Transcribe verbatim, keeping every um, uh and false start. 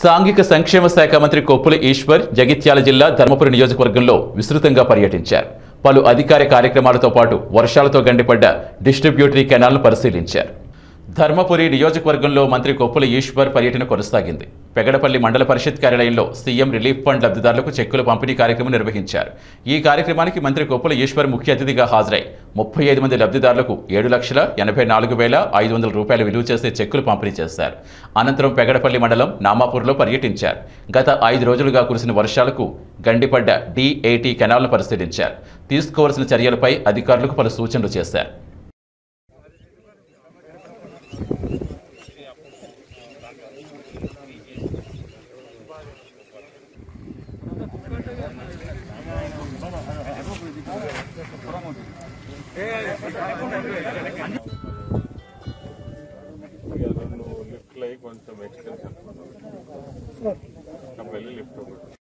సాంఘిక సంక్షేమ శాఖ మంత్రి కొప్పుల ఈశ్వర్ జగిత్యాల జిల్లా ధర్మపురి నియోజకవర్గంలో విస్తృతంగా పర్యటించారు. పలు అధికార కార్యక్రమాలతో పాటు వర్షాలతో గండిపడ్డ డిస్ట్రిబ్యూటరీ కెనాల్ను పరిశీలించారు. ధర్మపురి నియోజకవర్గంలో మంత్రి కొప్పుల ఈశ్వర్ పర్యటన కొనసాగింది. పెగడపల్లి మండల పరిషత్ కార్యాలయంలో సీఎం రిలీఫ్ ఫండ్ లబ్ధిదారులకు చెక్కుల పంపిణీ కార్యక్రమం నిర్వహించారు. ఈ కార్యక్రమానికి మంత్రి కొప్పుల ఈశ్వర్ ముఖ్య అతిథిగా హాజరై ముప్పై ఐదు మంది లబ్ధిదారులకు ఏడు లక్షల ఎనభై నాలుగు వేల ఐదు వందల రూపాయలు విలువ చేసే చెక్కులు పంపిణీ చేశారు. అనంతరం పెగడపల్లి మండలం నామాపూర్లో పర్యటించారు. గత ఐదు రోజులుగా కురిసిన వర్షాలకు గండిపడ్డ డిఏటీ కెనాల్ను పరిశీలించారు. తీసుకోవాల్సిన చర్యలపై అధికారులకు పలు సూచనలు చేశారు. కొంచెం ఎక్స్టెన్షన్